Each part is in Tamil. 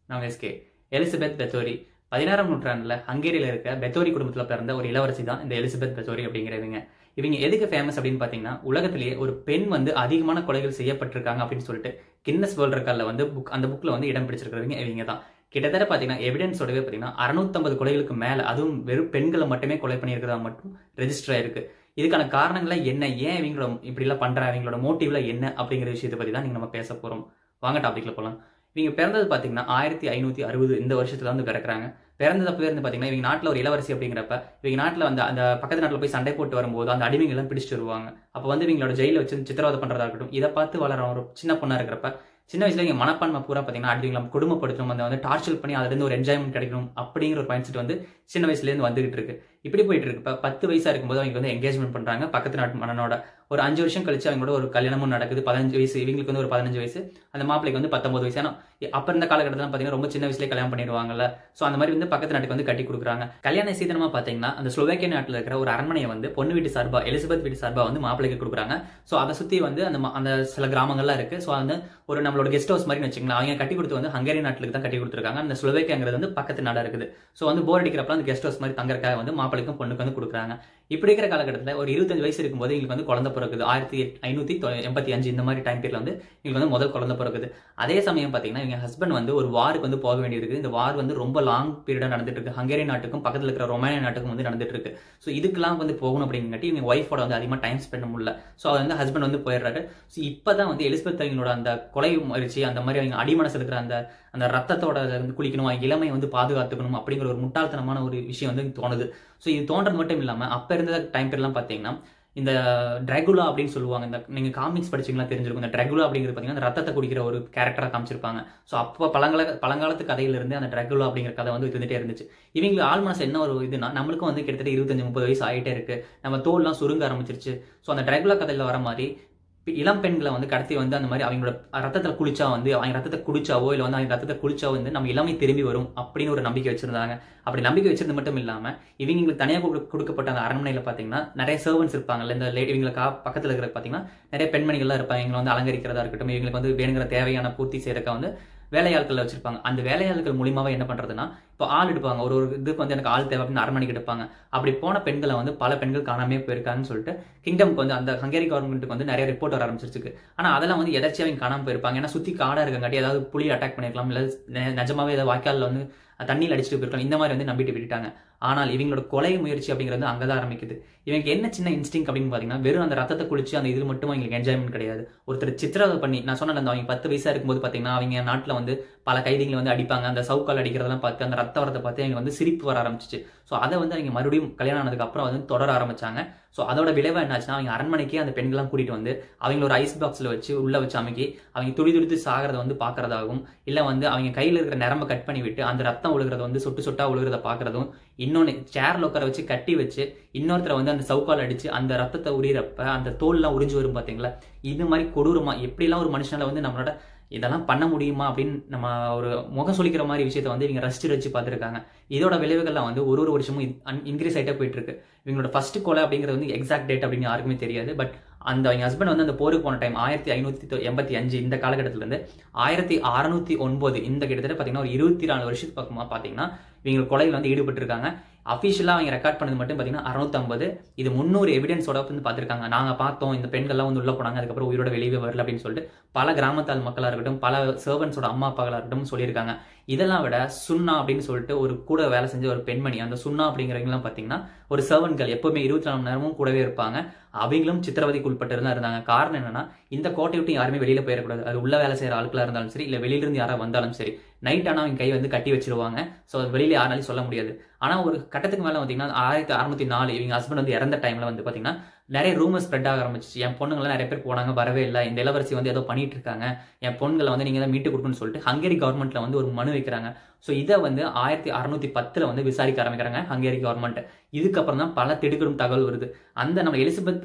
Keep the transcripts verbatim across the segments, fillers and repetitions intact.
நாங்க எஸ்கே. எலிசபெத் பெத்தோரி பதினாறாம் நூற்றாண்டுல ஹங்கேரியில இருக்க பெத்தோரி குடும்பத்துல பிறந்த ஒரு இளவரசி தான் இந்த எலிசபெத் பெத்தோரி அப்படிங்கிறவங்க. இவங்க எதுக்கு ஃபேமஸ் அப்படின்னு பாத்தீங்கன்னா, உலகத்திலேயே ஒரு பெண் வந்து அதிகமான கொலைகள் செய்யப்பட்டிருக்காங்க அப்படின்னு சொல்லிட்டு கின்னஸ் வேர்ல்ட் ரெக்கார்ட்ல வந்து புக் அந்த புக்ல வந்து இடம் பிடிச்சிருக்கிறவங்க இவங்க தான். கிட்டத்தட்ட பாத்தீங்கன்னா எவிடன்ஸோடவே பாத்தீங்கன்னா அறுநூத்தம்பது கொலைகளுக்கு மேல, அதுவும் வெறும் பெண்களை மட்டுமே கொலை பண்ணியிருக்கிறதா மட்டும் ரெஜிஸ்டர் ஆயிருக்கு. இதுக்கான காரணங்கள என்ன, ஏன் இவங்களோட இப்படி எல்லாம் பண்றாங்க, இவங்களோட மோட்டிவ்ல என்ன அப்படிங்கிற விஷயத்தை பத்தி தான் நீங்க நம்ம பேச போறோம். வாங்க டாபிக்ல போலாம். இவங்க பிறந்தது பாத்தீங்கன்னா ஆயிரத்தி ஐநூத்தி அறுபது இந்த வருஷத்துல வந்து பிறக்கிறாங்க. பிறந்ததப்பவே இருந்து பாத்தீங்கன்னா இவங்க நாட்டுல ஒரு இளவரசி அப்படிங்கிறப்ப இவங்க நாட்டுல வந்து அந்த பக்கத்து நாட்டுல போய் சண்டை போட்டு வரும்போது அந்த அடிமைகள் எல்லாம் பிடிச்சிட்டு வருவாங்க. அப்ப வந்து இவங்களோட ஜெயில வச்சு சித்திரவதை பண்றதா இருக்கட்டும், இதை பார்த்து வளர ஒரு சின்ன பொண்ணா இருக்கிறப்ப சின்ன வயசுல இங்க மனப்பான்மை பூரா பாத்தீங்கன்னா அடுத்தவங்களை கொடுமைப்படுத்தணும், அந்த வந்து டார்ச்சர் பண்ணி அதுல இருந்து ஒரு என்ஜாய்மெண்ட் கிடைக்கணும் அப்படிங்கிற ஒரு மைண்ட் செட் வந்து சின்ன வயசுல இருந்து வந்துகிட்டு இருக்கு. இப்படி போயிட்டு இருக்கு. பத்து வயசா இருக்கும்போது அவங்க வந்து என்கேஜ்மெண்ட் பண்றாங்க பக்கத்து நாட்டு மன்னனோட. ஒரு அஞ்சு வருஷம் கழிச்சு அவங்களோட ஒரு கல்யாணமும் நடக்குது. பதினஞ்சு வயசு இவங்களுக்கு வந்து ஒரு பதினஞ்சு வயசு, அந்த மாப்பிளைக்கு வந்து பத்தொன்பது வயசு. ஆனா அப்ப இருந்த காலகட்டத்தில் பாத்தீங்கன்னா ரொம்ப சின்ன வயசுலேயே கல்யாணம் பண்ணிடுவாங்கல்ல. சோ அந்த மாதிரி வந்து பக்கத்து நாட்டுக்கு வந்து கட்டி கொடுக்குறாங்க. கல்யாண சீதனமா பாத்தீங்கன்னா அந்த ஸ்லோவேக்கியா நாட்டுல இருக்கிற ஒரு அரண்மனையை வந்து பொண்ணு வீட்டு சார்பா, எலிசபெத் வீட்டு சார்பா வந்து மாப்பிளைக்கு கொடுக்குறாங்க. சோ அதை சுத்தி வந்து அந்த அந்த சில கிராமங்கள்லாம் இருக்கு. சோ அந்த ஒரு நம்மளோட கெஸ்ட் ஹவுஸ் மாதிரி வச்சுக்கலாம். அவங்க கட்டி கொடுத்து வந்து ஹங்கேரி நாட்டுக்கு தான் கட்டி கொடுத்துருக்காங்க. அந்த ஸ்லோவேக்கியாங்கிறது வந்து பக்கத்து நாடா இருக்குது. சோ வந்து போர் அடிக்கிறப்ப அந்த கெஸ்ட் ஹவுஸ் மாதிரி தங்கறக்காக வந்து மாப்பிளைக்கும் பொண்ணுக்கு வந்து கொடுக்குறாங்க. இப்படி இருக்கிற காலகட்டத்தில் ஒரு இருபத்தஞ்சு வயசு இருக்கும்போது எங்களுக்கு வந்து குழந்தை பிறகுது. ஆயிரத்தி ஐநூத்தி எண்பத்தி அஞ்சு இந்த மாதிரி டைம் பீரியட்ல வந்து எங்களுக்கு வந்து முதல் குழந்தை பிறகுது. அதே சமயம் பாத்தீங்கன்னா எங்க ஹஸ்பண்ட் வந்து ஒரு வாருக்கு வந்து போக வேண்டியிருக்கு. இந்த வார் வந்து ரொம்ப லாங் பீரியடா நடந்துட்டு இருக்கு. ஹங்கேரி நாட்டுக்கும் பக்கத்துல இருக்கிற ரொமானியா நாட்டுக்கும் வந்து நடந்துட்டு இருக்கு. சோ இதுக்கெல்லாம் வந்து போகணும் அப்படிங்காட்டி இவங்க ஒய்ஃபோட வந்து அதிகமா டைம் ஸ்பெண்ட் பண்ண முடியல. சோ அது வந்து ஹஸ்பண்ட் வந்து போயிடுறாரு. சோ இப்பதான் வந்து எலிசபெத் அவங்களோட அந்த கொலை முயற்சி, அந்த மாதிரி அவங்க அடிமனசு இருக்கிற அந்த அந்த ரத்தத்தோட வந்து குளிக்கணும், இளமை வந்து பாதுகாத்துக்கணும் அப்படிங்கிற ஒரு முட்டாள்தனமான ஒரு விஷயம் வந்து தோணுது. சோ இது தோன்றது மட்டும் இல்லாம அப்ப இருந்த டைம் பீரியட்லாம் பாத்தீங்கன்னா இந்த டிராகுலா அப்படின்னு சொல்லுவாங்க. இந்த நீங்க காமிக்ஸ் படிச்சீங்களா தெரிஞ்சிருக்கும். இந்த டிராகுலா அப்படிங்கிறது பாத்தீங்கன்னா ரத்தத்தை குடிக்கிற ஒரு கேரக்டரா காமிச்சிருப்பாங்க. சோ அப்ப பழங்கால பழங்காலத்து கதையில இருந்து அந்த டிராகுலா அப்படிங்கிற கதை வந்து இருந்துட்டே இருந்துச்சு. இவங்களுக்கு ஆள் மனசு என்ன ஒரு இதுனா, நம்மளுக்கும் வந்து கிட்டத்தட்ட இருபத்தஞ்சு முப்பது வயசு ஆயிட்டே இருக்கு, நம்ம தோல்லாம் சுருங்க ஆரம்பிச்சிருச்சு. சோ அந்த டிராகுலா கதையில வர மாதிரி இளம் பெண்களை வந்து கடத்தி வந்து அந்த மாதிரி அவங்களோட ரத்தத்தை குளிச்சா வந்து அவங்க ரத்தத்தை குடிச்சாவோ இல்ல வந்து அவங்க ரத்தத்தை குளிச்சாவோ வந்து நம்ம இளமை திரும்பி வரும் அப்படின்னு ஒரு நம்பிக்கை வச்சிருந்தாங்க. அப்படி நம்பிக்கை வச்சிருந்தது மட்டும் இல்லாம இவங்களுக்கு தனியாக கொடுக்கப்பட்ட அந்த அரண்மனையில பாத்தீங்கன்னா நிறைய சர்வன்ஸ் இருப்பாங்கல்ல. இந்த இவங்களுக்கு பக்கத்துல இருக்கிற பாத்தீங்கன்னா நிறைய பெண்மணிகள்லாம் இருப்பாங்க. இவங்களை வந்து அலங்கரிக்கிறதா இருக்கட்டும், இவங்களுக்கு வந்து வேணுங்கிற தேவையான பூர்த்தி செய்யறதுக்கு வந்து வேலையாட்கள் வச்சிருப்பாங்க. அந்த வேலையாட்கள் மூலியமாவே என்ன பண்றதுன்னா, இப்போ ஆள் எடுப்பாங்க. ஒரு ஒரு இதுக்கு வந்து எனக்கு ஆள் தேவை அப்படின்னு அரண்மனைக்கு எடுப்பாங்க. அப்படி போன பெண்களை வந்து பல பெண்கள் காணாமே போயிருக்காங்கன்னு சொல்லிட்டு கிங்டம்க்கு வந்து அந்த ஹங்கேரி கவர்மெண்ட்டுக்கு வந்து நிறைய ரிப்போர்ட் வர ஆரம்பிச்சிருக்கு. ஆனா அதெல்லாம் வந்து எதாச்சும் அவங்க காணாம போயிருப்பாங்க. ஏன்னா சுத்தி காடா இருக்கங்காட்டி ஏதாவது புலி அட்டாக் பண்ணிருக்கலாம், இல்ல நிஜமாவே ஏதாவது வாய்க்காலில் வந்து தண்ணியில் அடிச்சுட்டு போயிருக்கலாம். இந்த மாதிரி வந்து நம்பிட்டு விட்டுட்டாங்க. ஆனால் இவங்களோட கொலை முயற்சி அப்படிங்கிறது அங்கதான் ஆரம்பிக்குது. இவங்க என்ன சின்ன இன்ஸ்டிங் அப்படின்னு பாத்தீங்கன்னா, வெறும் அந்த ரத்தத்தை குளிச்சு அந்த இது மட்டும் அவங்களுக்கு என்ஜாய்மெண்ட் கிடையாது. ஒருத்தர் சித்திரவதை பண்ணி, நான் சொன்ன அந்த அவங்க பத்து வயசா இருக்கும்போது பாத்தீங்கன்னா அவங்க நாட்டுல வந்து பல கைதிகளை வந்து அடிப்பாங்க. அந்த சவுக்கால் அடிக்கிறதெல்லாம் பார்த்து அந்த ரத்த வரத்தை பார்த்து அவங்க வந்து சிரிப்பு வர ஆரம்பிச்சிச்சு. ஸோ அதை வந்து அவங்க மறுபடியும் கல்யாணம் ஆனதுக்கு அப்புறம் வந்து தொடர ஆரம்பிச்சாங்க. ஸோ அதோட விளைவு என்னாச்சுன்னா, அவங்க அரண்மனைக்கே அந்த பெண்கள்லாம் கூட்டிட்டு வந்து அவங்கள ஒரு ஐஸ் பாக்ஸ்ல வச்சு உள்ள வச்சு அமைக்கி அவங்க துடி துடித்து சாகிறத வந்து பாக்குறதாகவும், இல்ல வந்து அவங்க கையில இருக்கிற நரம்பை கட் பண்ணி விட்டு அந்த ரத்தம் ஒழுகிறத வந்து சொட்டு சொட்டா ஒழுகிறத பாக்குறதும், இன்னொன்னு சேர்ல உட்கார வச்சு கட்டி வச்சு இன்னொருத்தரை வந்து அந்த சவுக்கால் அடிச்சு அந்த ரத்தத்தை உரியறப்ப அந்த தோல்லாம் உறிஞ்சு வரும் பாத்தீங்களா. இது மாதிரி கொடூரமா எப்படிலாம் ஒரு மனுஷனால வந்து நம்மளோட இதெல்லாம் பண்ண முடியுமா அப்படின்னு நம்ம ஒரு முகம் சொல்லிக்கிற மாதிரி விஷயத்த வந்து இவங்க ரசிச்சு ரசிச்சு பார்த்துருக்காங்க. இதோட விளைவுகள்லாம் வந்து ஒரு ஒரு வருஷமும் இன்க்ரீஸ் ஆகிட்டே போயிட்டு இருக்கு. இவங்களோட ஃபர்ஸ்ட் கொலை அப்படிங்கிறது வந்து எக்ஸாக்ட் டேட் அப்படின்னு யாருக்குமே தெரியாது. பட் அந்த அவங்க ஹஸ்பண்ட் வந்து அந்த போருக்கு போன டைம் ஆயிரத்தி ஐநூத்தி எண்பத்தி அஞ்சு இந்த காலகட்டத்துல இருந்து ஆயிரத்தி அறுநூத்தி ஒன்பது இந்த கிட்டத்தட்ட பாத்தீங்கன்னா ஒரு இருபத்தி நாலு வருஷத்துக்கு பக்கமா பாத்தீங்கன்னா இவங்க கொலையில் வந்து ஈடுபட்டு இருக்காங்க. அபிஷியலா அவங்க ரெக்கார்ட் பண்ணது மட்டும் பாத்தீங்கன்னா அறுநூத்தி ஐம்பது. இது முன்னூறு எவிடன்ஸோட வந்து பாத்துருக்காங்க. நாங்க பார்த்தோம், இந்த பெண்கள்லாம் வந்து உள்ள போனாங்க, அதுக்கப்புறம் உயிரோட வெளியே வரல அப்படின்னு சொல்லிட்டு பல கிராமத்தால் மக்களா இருக்கட்டும், பல சர்வன்ஸோட அம்மா அப்பாக்களா இருக்கட்டும் சொல்லியிருக்காங்க. இதெல்லாம் விட சுன்னா அப்படின்னு சொல்லிட்டு ஒரு கூட வேலை செஞ்ச ஒரு பெண்மணி, அந்த சுன்னா அப்படிங்கிறவங்கலாம் பாத்தீங்கன்னா ஒரு சர்வன்கள் எப்பவுமே இருபத்தி நாலு மணி நேரமும் கூடவே இருப்பாங்க. அவங்களும் சித்திரவதைக்கு உட்பட்டு தான் இருந்தாங்க. காரணம் என்னன்னா, இந்த கோட்டை விட்டு யாருமே வெளியில போயிடக்கூடாது. அது உள்ள வேலை செய்யற ஆட்களா இருந்தாலும் சரி, இல்ல வெளியில இருந்து யாராவது வந்தாலும் சரி, நைட் ஆனா அவங்க கை வந்து கட்டி வச்சிருவாங்க. சோ வெளியில யாராலையும் சொல்ல முடியாது. ஆனா ஒரு கட்டத்துக்கு மேல பாத்தீங்கன்னா ஆயிரத்தி அறுநூத்தி நாலு இவங்க ஹஸ்பண்ட் வந்து இறந்த டைம்ல வந்து பாத்தீங்கன்னா நிறைய ரூமர் ஸ்ப்ரெட் ஆக ஆரம்பிச்சு. என் பொண்ணுங்களாம் நிறைய பேர் போனாங்க, வரவே இல்லை, இந்த இளவரசி வந்து ஏதோ பண்ணிட்டு இருக்காங்க, என் பொண்ணுங்களை வந்து நீங்க தான் மீட்டு கொடுக்கணும்னு சொல்லிட்டு ஹங்கேரி கவர்மெண்ட்ல வந்து ஒரு மனு வைக்கிறாங்க. சோ இதை வந்து ஆயிரத்தி அறுநூத்தி பத்துல வந்து விசாரிக்க ஆரம்பிக்கிறாங்க ஹங்கேரி கவர்மெண்ட். இதுக்கப்புறம் தான் பல திடுக்கிடும் தகவல் வருது. அந்த நம்ம எலிசபெத்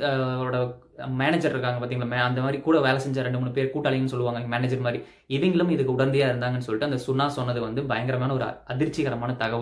மேனேஜர் இருக்காங்க பாத்தீங்களா, அந்த மாதிரி கூட வேலை செஞ்ச ரெண்டு மூணு பேர் கூட்டாளின்னு சொல்லுவாங்க மேனேஜர் மாதிரி, இவங்களும் இதுக்கு உடந்தையா இருந்தாங்கன்னு சொல்லிட்டு அந்த சுன்னா சொன்னது வந்து பயங்கரமான ஒரு அதிர்ச்சிகரமான தகவல்.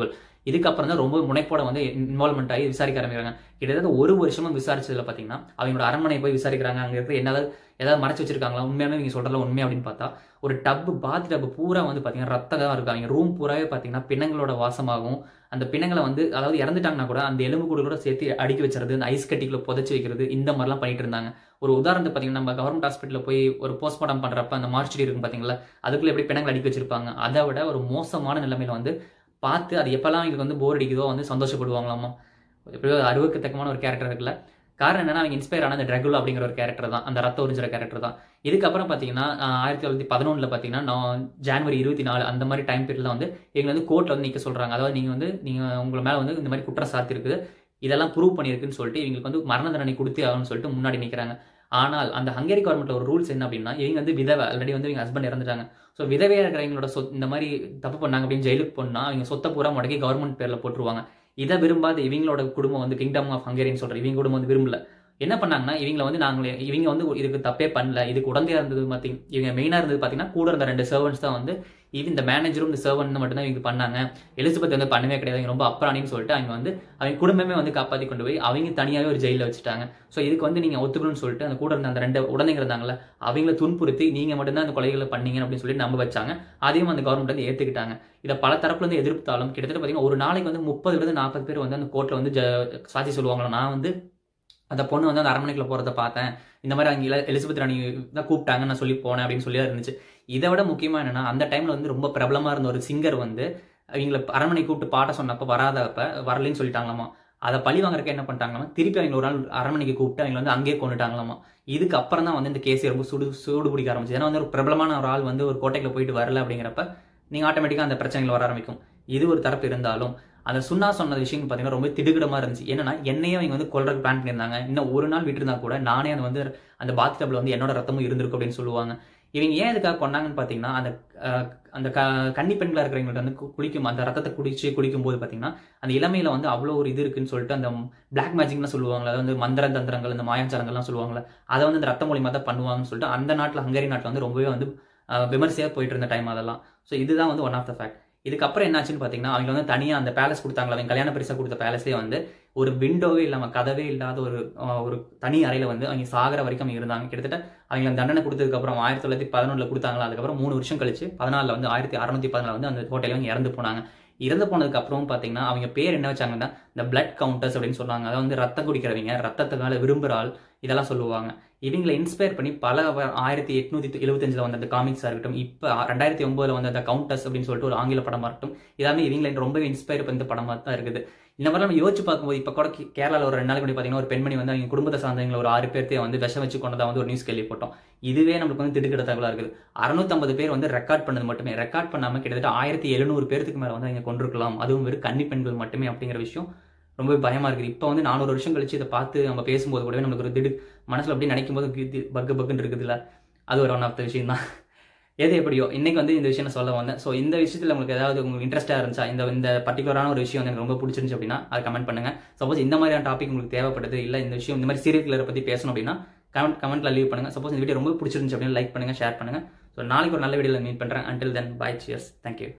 இதுக்கப்புறம் தான் ரொம்ப முனைப்போட வந்து இன்வால்மெண்ட் ஆகி விசாரிக்க ஆரம்பிக்கிறாங்க. கிட்டத்தட்ட ஒரு வருஷமா விசாரிச்சதுல பாத்தீங்கன்னா அவங்களோட அரண்மனை போய் விசாரிக்கிறாங்க. அங்க இருக்கிற என்னதாவது ஏதாவது மறைச்சு வச்சிருக்காங்களா, உண்மையான நீங்க சொல்றதுல உண்மை அப்படின்னு பார்த்தா ஒரு டப்பு பாத் டப்பு பூரா வந்து பாத்தீங்கன்னா ரத்தம் தான் இருக்கும். அவங்க ரூம் பூராவே பாத்தீங்கன்னா பிணங்களோட வாசமாகும். அந்த பிணங்களை வந்து அதாவது இறந்துட்டாங்கன்னா கூட அந்த எலும்பு கூடு கூட சேர்த்து அடுக்கி வச்சுறது, அந்த ஐஸ் கட்டிக்குள்ள புதைச்சு வைக்கிறது, இந்த மாதிரிலாம் பண்ணிட்டு இருந்தாங்க. ஒரு உதாரணத்துக்கு பாத்தீங்கன்னா நம்ம கவர்மெண்ட் ஹாஸ்பிட்டலில் போய் ஒரு போஸ்ட்மார்ட்டம் பண்றப்ப அந்த மார்ச்சரி இருக்கும் பாத்தீங்களா, அதுக்குள்ள எப்படி பிணங்கள் அடுக்கி வச்சிருப்பாங்க. அதை விட ஒரு மோசமான நிலைமையில வந்து பார்த்து அது எப்பெல்லாம் அவங்களுக்கு வந்து போர் அடிக்குதோ வந்து சந்தோஷப்படுவாங்களாமா. எப்படியோ அருவக்கத்தக்கமான ஒரு கேரக்டர் இருக்குல்ல. காரணம் என்னன்னா அவங்க இன்ஸ்பயர் ஆன அந்த ட்ரகுலா அப்படிங்கிற ஒரு கேரக்டர் தான், அந்த ரத்த உறிஞ்சுற கேரக்டர் தான். இதுக்கப்புறம் பாத்தீங்கன்னா ஆயிரத்தி தொள்ளாயிரத்தி பதினொன்னுல பாத்தீங்கன்னா நான் ஜனவரி இருபத்தி நாலு அந்த மாதிரி டைம் பீரியட்ல வந்து இவங்க வந்து கோர்ட்ல வந்து நிக்க சொல்றாங்க. அதாவது நீங்க வந்து நீங்க உங்க மேல வந்து இந்த மாதிரி குற்றம் சாத்தி இருக்குது, இதெல்லாம் ப்ரூவ் பண்ணியிருக்குன்னு சொல்லிட்டு இவங்களுக்கு வந்து மரண தண்டனை கொடுத்தே ஆகும்னு சொல்லிட்டு முன்னாடி நிக்கிறாங்க. ஆனால் அந்த ஹங்கேரி கவர்மெண்ட்ல ஒரு ரூல்ஸ் என்ன அப்படின்னா, இவங்க வந்து விதவை, ஆல்ரெடி வந்து இவங்க ஹஸ்பண்ட் இறந்துட்டாங்க. ஸோ விதவையா இருக்கிறவங்களோட சொத் இந்த மாதிரி தப்பு பண்ணாங்க அப்படின்னு ஜெயிலுக்கு போனா அவங்க சொத்தை பூரா முடக்கி கவர்மெண்ட் பேர்ல போட்டுருவாங்க. இதை விரும்பாத இவங்களோட குடும்பம் வந்து கிங்டம் ஆஃப் ஹங்கேரின்னு சொல்ற இவங்க குடும்பம் வந்து விரும்பல. என்ன பண்ணாங்கன்னா இவங்களை வந்து நாங்களே இவங்க வந்து இதுக்கு தப்பே பண்ணல, இதுக்கு உடந்தையா இருந்தது பாத்தீங்க இவங்க மெயினா இருந்தது பாத்தீங்கன்னா கூட இருந்த ரெண்டு சர்வன்ட்ஸ் தான் வந்து இது இந்த மேனேஜரும் இந்த சர்வன்ட் மட்டும் தான் இவங்க பண்ணாங்க. எலிசபெத் வந்து பண்ணவே கிடையாது, ரொம்ப அப்ராணின்னு சொல்லிட்டு அவங்க வந்து அவங்க குடும்பமே வந்து காப்பாத்தி கொண்டு போய் அவங்க தனியாவே ஒரு ஜெயில வச்சுட்டாங்க. ஸோ இதுக்கு வந்து நீங்க ஒத்துக்கணும்னு சொல்லிட்டு அந்த கூட இருந்த அந்த ரெண்டு உடந்தைங்க இருந்தாங்கல்ல அவங்கள துன்புறுத்தி நீங்க மட்டும்தான் அந்த கொலைகளை பண்ணீங்க அப்படின்னு சொல்லி நம்ப வச்சாங்க. அதையும் அந்த கவர்மெண்ட் வந்து ஏத்துக்கிட்டாங்க. இதை பல தரப்புல இருந்து எதிர்த்தாலும் கிட்டத்தட்ட பாத்தீங்கன்னா ஒரு நாளைக்கு வந்து முப்பதுல இருந்து நாற்பது பேர் வந்து அந்த கோர்ட்ல வந்து சாட்சி சொல்லுவாங்களா, நான் வந்து அந்த பொண்ணு வந்து அந்த அரண்மனைக்குள்ள போறதை பார்த்தேன், இந்த மாதிரி அங்கே எலிசபெத் ராணி தான் கூப்பிட்டாங்கன்னு நான் சொல்லி போனேன் அப்படின்னு சொல்லி இருந்துச்சு. இதை விட முக்கியமா என்னன்னா அந்த டைம்ல வந்து ரொம்ப பிரபலமா இருந்த ஒரு சிங்கர் வந்து அவங்களை அரண்மனை கூப்பிட்டு பாட்ட சொன்னப்ப வராதப்ப வரலன்னு சொல்லிட்டாங்களாமா. அதை பழி வாங்குறதுக்கு என்ன பண்ணிட்டாங்களாமா, திருப்பி அவங்க ஒரு நாள் அரண்மனைக்கு கூப்பிட்டு அவங்க வந்து அங்கேயே கொண்டுட்டாங்களாமா. இதுக்கு அப்புறம் தான் வந்து இந்த கேஸ் ரொம்ப சுடு சூடு பிடிக்க ஆரம்பிச்சு. ஏன்னா வந்து ஒரு பிரபலமான ஒரு ஆள் வந்து ஒரு கோட்டைக்குள்ள போயிட்டு வரல அப்படிங்கிறப்ப நீங்க ஆட்டோமேட்டிக்கா அந்த பிரச்சனைகள் வர ஆரம்பிக்கும். இது ஒரு தரப்பு இருந்தாலும் அந்த சுண்ணா சொன்ன விஷயம் பாத்தீங்கன்னா ரொம்ப திடுக்கிடமா இருந்துச்சு. என்னன்னா என்னையும் அவங்க வந்து கொல்றதுக்கு பிளான் பண்ணியிருந்தாங்க, இன்னும் ஒரு நாள் விட்டு இருந்தா கூட நானே அது வந்து அந்த பாத் டப்ல வந்து என்னோட ரத்தமும் இருந்திருக்கும் அப்படின்னு சொல்லுவாங்க. இவங்க ஏன் இதுக்காக கொண்டாங்கன்னு பாத்தீங்கன்னா அந்த அந்த கன்னி பெண்களா இருக்கிறவங்கள்ட்ட வந்து குளிக்கும் அந்த ரத்தத்தை குடிச்சு குடிக்கும் போது பாத்தீங்கன்னா அந்த இளமையில வந்து அவ்வளவு ஒரு இது இருக்குன்னு சொல்லிட்டு அந்த பிளாக் மேஜிக்லாம் சொல்லுவாங்க, அதாவது வந்து மந்திர தந்திரங்கள் இந்த மாயாச்சாரங்கள்லாம் சொல்லுவாங்கல்ல, அதை வந்து அந்த ரத்த மூலியமா தான் பண்ணுவாங்கன்னு சொல்லிட்டு அந்த நாட்டுல ஹங்கேரி நாட்டுல வந்து ரொம்பவே வந்து விமர்சையா போயிட்டு இருந்த டைம் அதெல்லாம். ஸோ இதுதான் வந்து ஒன் ஆஃப் த ஃபேக்ட். இதுக்கப்புறம் என்னாச்சுன்னு பாத்தீங்கன்னா அவங்க வந்து தனியா அந்த பேலஸ் கொடுத்தாங்களா, அவங்க கல்யாண பரிசா கொடுத்த பேலஸ்லேயே வந்து ஒரு விண்டோவே இல்லாம கதவே இல்லாத ஒரு ஒரு தனி அறையில வந்து அவங்க சாகர வரைக்கும் அவங்க இருந்தாங்க. கிட்டத்தட்ட அவங்க தண்டனை கொடுத்ததுக்கு அப்புறம் ஆயிரத்தி தொள்ளாயிரத்தி பதினொன்றுல கொடுத்தாங்களா, அதுக்கப்புறம் மூணு வருஷம் கழிச்சு பதினாலுல வந்து ஆயிரத்தி அறுநூத்தி பதினாலு வந்து அந்த ஹோட்டல்ல அவங்க இறந்து போனாங்க. இறந்து போனதுக்கு அப்புறம் பாத்தீங்கன்னா அவங்க பேர் என்ன வச்சாங்கன்னா இந்த பிளட் கவுண்டர்ஸ் அப்படின்னு சொன்னாங்க. அதாவது வந்து ரத்தம் குடிக்கிறவங்க, ரத்தத்துக்கால விரும்புற ஆள், இதெல்லாம் சொல்லுவாங்க. இவங்களை இன்ஸ்பயர் பண்ணி பல ஆயிரத்தி எட்நூத்தி எழுபத்தஞ்சுல வந்த அந்த காமிக்ஸா இருக்கட்டும், இப்ப ரெண்டாயிரத்தி ஒன்பதுல வந்த அந்த கவுண்டர்ஸ் அப்படின்னு சொல்லிட்டு ஒரு ஆங்கில படமா இருக்கட்டும், இதாமே இவங்களை ரொம்ப இன்ஸ்பயர் பண்ணி படமா தான் இருக்குது. இந்த மாதிரி நம்ம யோசிச்சு பார்க்கும்போது இப்ப கூட கேரளால ஒரு ரெண்டு நாளைக்கு முன்னாடி பாத்தீங்கன்னா ஒரு பெண்மணி வந்து அவங்க குடும்பத்தை சார்ந்தவங்களை ஒரு ஆறு பேர்த்தையே வந்து விஷம் வச்சு கொண்டதா வந்து ஒரு நியூஸ் கேள்விப்பட்டோம். இதுவே நம்மளுக்கு வந்து திடுக்கிட தகவலா இருக்குது. அறுநூத்தி ஐம்பது பேர் வந்து ரெக்கார்ட் பண்ணது மட்டுமே, ரெக்கார்ட் பண்ணாம கிட்டத்தட்ட ஆயிரத்தி எழுநூறு பேருக்கு மேல வந்து அவங்க கொண்டிருக்கலாம், அதுவும் வெறும் கன்னி பெண்கள் மட்டுமே அப்படிங்கிற விஷயம் ரொம்ப பயமா இருக்குது. இப்போ வந்து நானூறு வருஷம் கழிச்சு இதை பார்த்து நம்ம பேசும்போது கூடவே நமக்கு ஒரு திடு மனசுல அப்படி நினைக்கும் போது பக்கு பக்குன்னு இருக்குது இல்ல, அது ஒரு ஒன் ஆஃப் த விஷயம் தான். எது எப்படியோ இன்னைக்கு வந்து இந்த விஷயம் சொல்ல வந்தேன். ஸோ இந்த விஷயத்தில் உங்களுக்கு ஏதாவது உங்களுக்கு இன்ட்ரெஸ்டாக இருந்துச்சா, இந்த இந்த பர்டிகுலரான ஒரு விஷயம் எனக்கு ரொம்ப பிடிச்சிருந்துச்சு அப்படின்னா அதை கமெண்ட் பண்ணுங்க. சப்போஸ் இந்த மாதிரியான டாபிக் உங்களுக்கு தேவைப்படுது, இல்லை இந்த விஷயம் இந்த மாதிரி சீரியல் கில்லரை பற்றி பேசணும் அப்படின்னா கமெண்ட் கமெண்ட்ல லீவ் பண்ணுங்க. சப்போஸ் இந்த வீடியோ ரொம்ப பிடிச்சிருந்துச்சு அப்படின்னா லைக் பண்ணுங்க, ஷேர் பண்ணுங்க. ஸோ நாளைக்கு ஒரு நல்ல வீடியோவில் மீட் பண்ணுறேன். Until then bye, cheers, thank you.